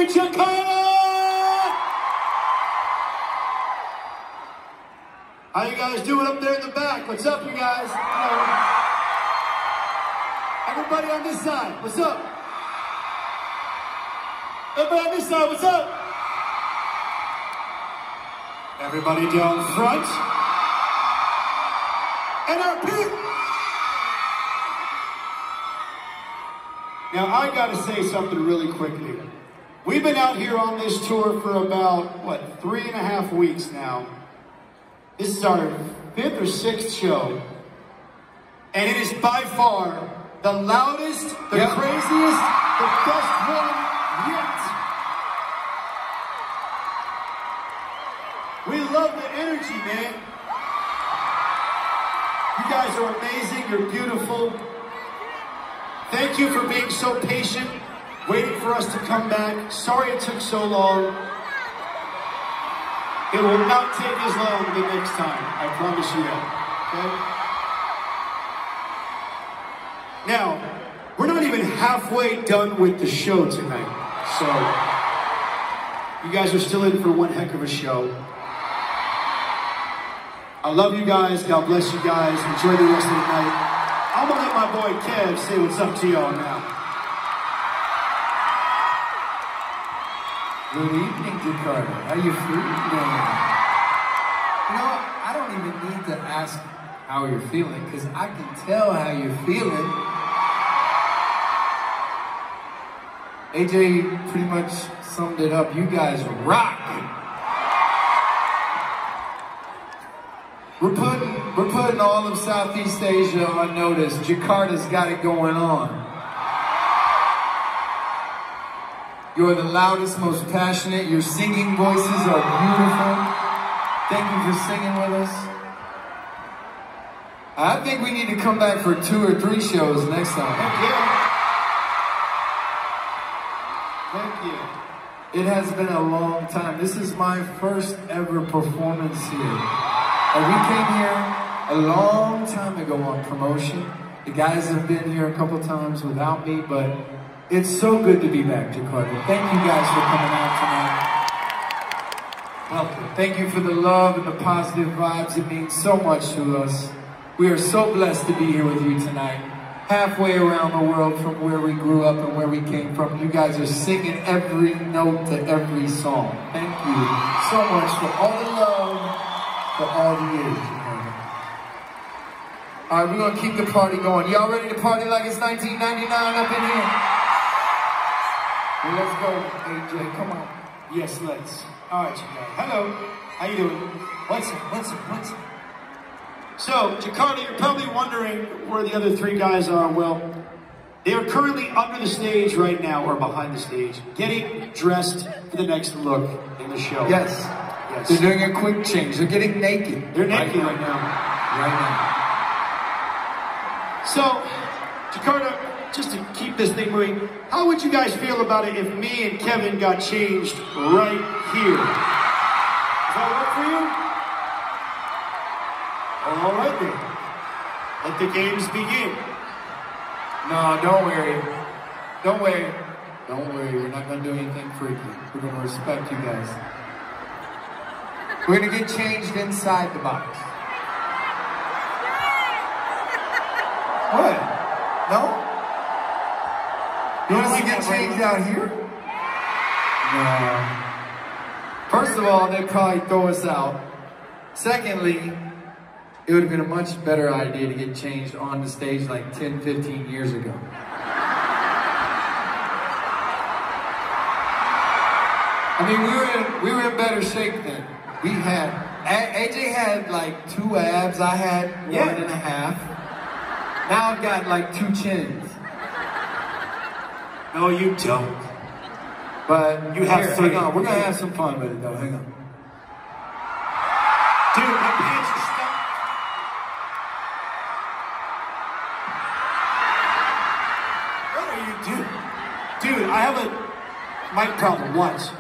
Jakarta! How you guys doing up there in the back? What's up, you guys? Hello. Everybody on this side, what's up? Everybody on this side, what's up? Everybody down front. NRP! Now, I gotta say something really quickly. We've been out here on this tour for about, 3.5 weeks now. This is our 5th or 6th show. And it is by far the loudest, the craziest, the best one yet. We love the energy, man. You guys are amazing, you're beautiful. Thank you for being so patient, waiting for us to come back. Sorry it took so long. It will not take as long the next time, I promise you that, okay? Now, we're not even halfway done with the show tonight, so you guys are still in for one heck of a show. I love you guys, God bless you guys, enjoy the rest of the night. I'm gonna let my boy Kev say what's up to y'all now. Good evening, Jakarta. How you feeling? You know, I don't even need to ask how you're feeling, because I can tell how you're feeling. AJ pretty much summed it up. You guys rock. We're putting all of Southeast Asia on notice. Jakarta's got it going on. You're the loudest, most passionate. Your singing voices are beautiful. Thank you for singing with us. I think we need to come back for 2 or 3 shows next time. Thank you. Thank you. It has been a long time. This is my first ever performance here. And we came here a long time ago on promotion. The guys have been here a couple times without me, but it's so good to be back, Jakarta. Thank you guys for coming out tonight. Welcome. Thank you for the love and the positive vibes. It means so much to us. We are so blessed to be here with you tonight. Halfway around the world from where we grew up and where we came from. You guys are singing every note to every song. Thank you so much for all the love, for all the years. All right, we're going to keep the party going. Y'all ready to party like it's 1999 up in here? Well, let's go, AJ. Come on. Yes, let's. All right, you guys. Hello. How you doing? What's up? So, Jakarta, you're probably wondering where the other 3 guys are. Well, they are currently under the stage right now, or behind the stage, getting dressed for the next look in the show. Yes. They're doing a quick change. They're getting naked. They're naked right now. So, Jakarta, just to keep this thing moving, how would you guys feel about it if me and Kevin got changed right here? Does that work for you? All right then. Let the games begin. No, don't worry. Don't worry. Don't worry. We're not going to do anything freaky. We're going to respect you guys. We're going to get changed inside the box. What? No? You want us to get changed out here? No. First of all, they'd probably throw us out. Secondly, it would have been a much better idea to get changed on the stage like 10, 15 years ago. I mean, we were in better shape then. We had, AJ had like 2 abs, I had 1.5. Now I've got like 2 chins. No, you don't. But you have 3. Hang on, we're gonna have some fun with it though, hang on. Dude, my pants are stuck. What are you doing? Dude, I have a mic problem once.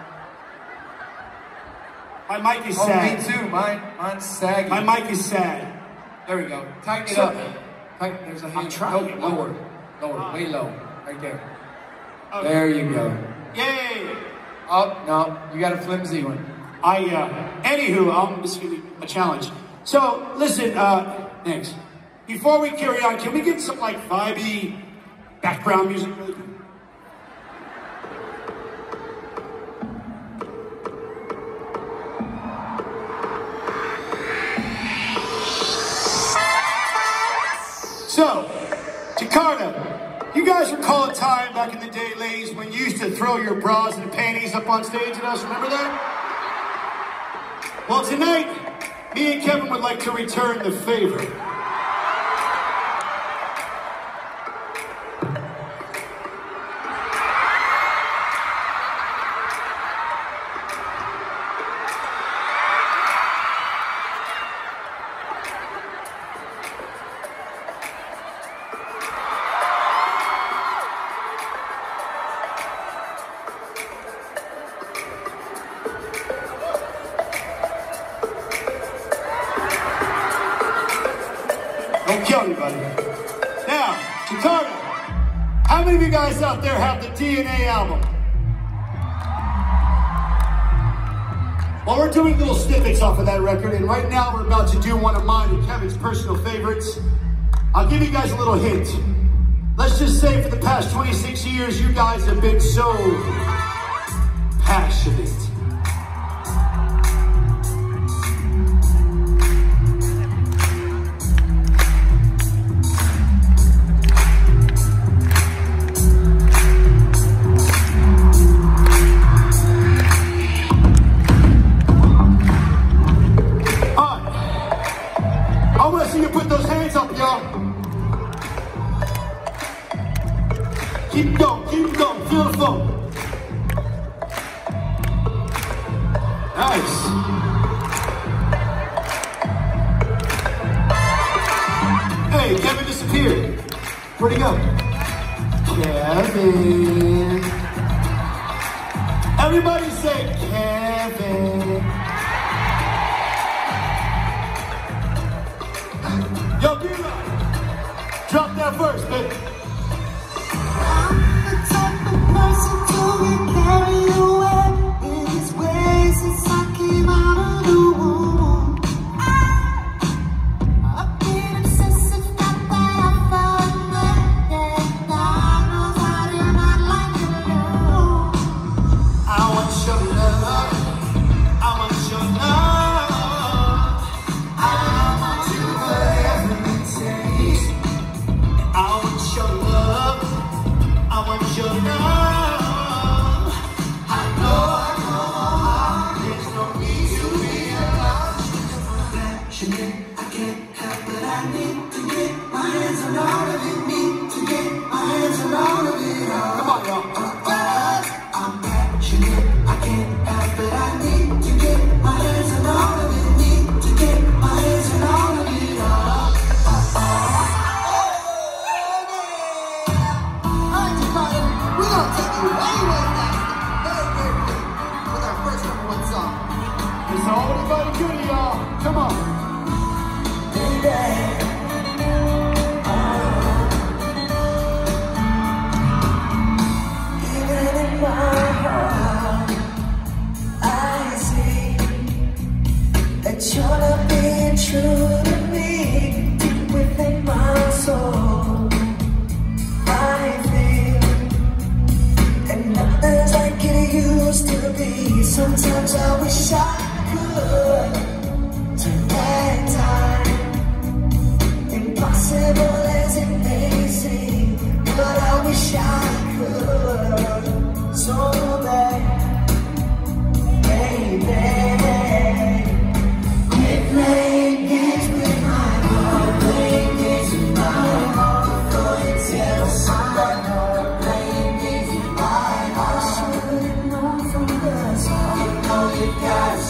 My mic is sad. Oh, me too. Mine's saggy. My mic is sad. There we go. Tighten it up. There's a hand. I'm trying. Lower. Way low. Right there. Okay. There you go. Yay! Oh, no, you got a flimsy one. Anywho, this is gonna be a challenge. So, listen, thanks. Before we carry on, can we get some, like, vibey background music really quick? So, Jakarta, you guys recall a time back in the day, ladies, when you used to throw your bras and panties up on stage at us, remember that? Well, tonight, me and Kevin would like to return the favor. Don't kill anybody. Now, Jakarta, how many of you guys out there have the DNA album? Well, we're doing little snippets off of that record, and right now we're about to do one of mine and Kevin's personal favorites. I'll give you guys a little hint. Let's just say for the past 26 years, you guys have been so passionate. I want to see you put those hands up, y'all. Keep going, feel the flow. Nice. Hey, Kevin disappeared. Where'd he go? Kevin. Everybody say Kevin. Yo, D-Rock, drop that verse, baby. I'm the type of person to get carried away in his ways since I came out of the womb. I've been obsessive, got that I felt that I know I do not like it alone. I want your love, I want your love. It's all about good, y'all. Come on. Baby. Even in my heart, I see that you're not being true to me. Deep within my soul, I feel, and nothing's like it used to be. Sometimes I wish I could turn back time, impossible as it may seem, but I wish I could so bad, baby. Quit playing games with my heart, playing games with my heart, before you tell someone, playing games with my heart. I should've known from the start, you know you got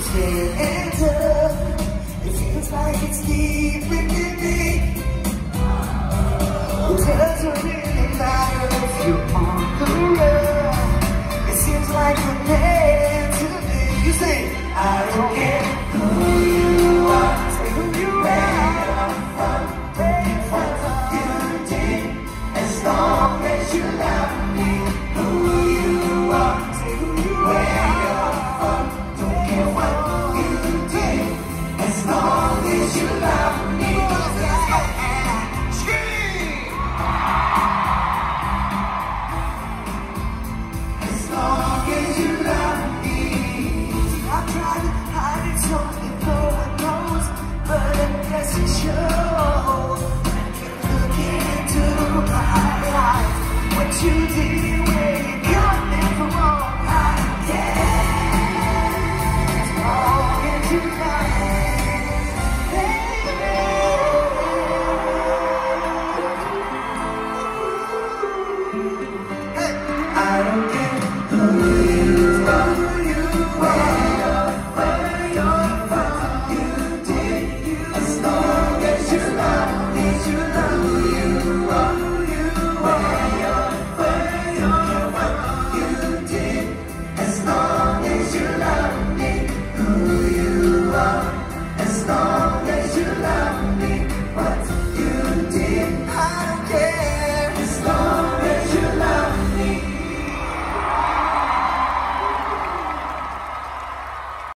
stand up. It feels like it's deep within me. It doesn't really matter if you're on the run. It seems like we're meant to be. You say, I don't care who you are, say who you are, where you're from, you did, as long as you love me. Who you are, say who you are, where you're from, don't care what you did, as long as you love me. As long as you love me. I tried to hide it so that no one knows, but I guess it shows. Looking into my eyes, what you did, where you got me from wrong. I guess as long as you love me, baby.